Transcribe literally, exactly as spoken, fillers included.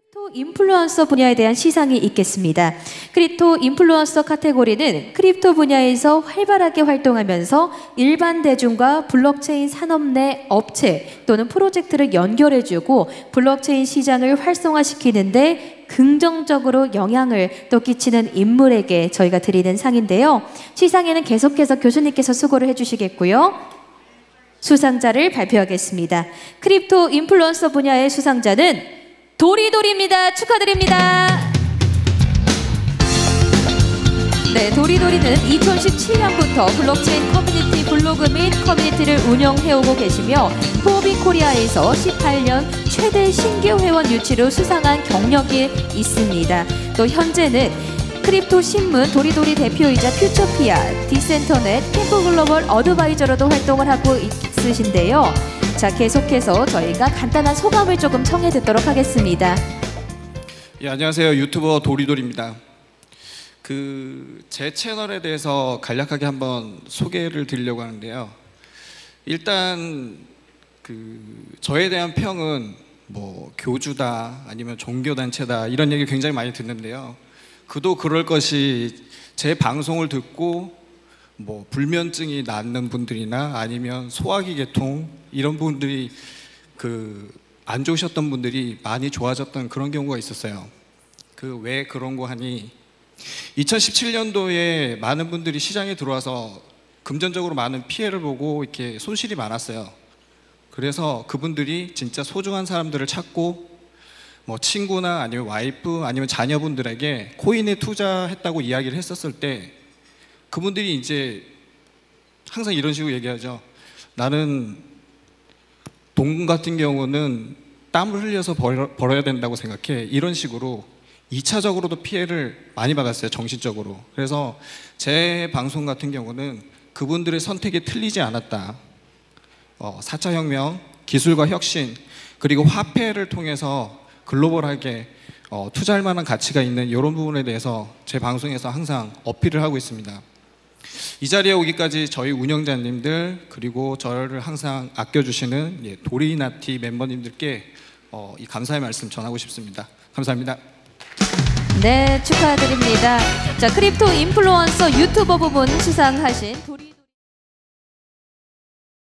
크립토 인플루언서 분야에 대한 시상이 있겠습니다. 크립토 인플루언서 카테고리는 크립토 분야에서 활발하게 활동하면서 일반 대중과 블록체인 산업 내 업체 또는 프로젝트를 연결해주고 블록체인 시장을 활성화시키는데 긍정적으로 영향을 또 끼치는 인물에게 저희가 드리는 상인데요. 시상에는 계속해서 교수님께서 수고를 해주시겠고요. 수상자를 발표하겠습니다. 크립토 인플루언서 분야의 수상자는 도리도리입니다. 축하드립니다. 네, 도리도리는 이천십칠 년부터 블록체인 커뮤니티 블로그 및 커뮤니티를 운영해오고 계시며 포비코리아에서 십팔 년 최대 신규 회원 유치로 수상한 경력이 있습니다. 또 현재는 크립토 신문 도리도리 대표이자 퓨처피아, 디센터넷, 캠프글로벌 어드바이저로도 활동을 하고 있으신데요. 자, 계속해서 저희가 간단한 소감을 조금 청해 듣도록 하겠습니다. 예, 안녕하세요. 유튜버 도리도리입니다. 그 제 채널에 대해서 간략하게 한번 소개를 드리려고 하는데요. 일단 그 저에 대한 평은 뭐 교주다 아니면 종교단체다 이런 얘기 굉장히 많이 듣는데요. 그도 그럴 것이 제 방송을 듣고 뭐 불면증이 낫는 분들이나 아니면 소화기 계통 이런 분들이 그 안 좋으셨던 분들이 많이 좋아졌던 그런 경우가 있었어요. 그 왜 그런 거 하니 이천십칠 년도에 많은 분들이 시장에 들어와서 금전적으로 많은 피해를 보고 이렇게 손실이 많았어요. 그래서 그분들이 진짜 소중한 사람들을 찾고 뭐 친구나 아니면 와이프 아니면 자녀분들에게 코인에 투자했다고 이야기를 했었을 때 그분들이 이제 항상 이런 식으로 얘기하죠. 나는 돈 같은 경우는 땀을 흘려서 벌어, 벌어야 된다고 생각해. 이런 식으로 이 차적으로도 피해를 많이 받았어요. 정신적으로. 그래서 제 방송 같은 경우는 그분들의 선택이 틀리지 않았다. 어, 사 차 혁명, 기술과 혁신, 그리고 화폐를 통해서 글로벌하게 어, 투자할 만한 가치가 있는 이런 부분에 대해서 제 방송에서 항상 어필을 하고 있습니다. 이 자리에 오기까지 저희 운영자님들 그리고 저를 항상 아껴주시는 예, 도리나티 멤버님들께 어, 이 감사의 말씀 전하고 싶습니다. 감사합니다. 네, 축하드립니다. 자, 크립토 인플루언서 유튜버 부분 수상하신 도리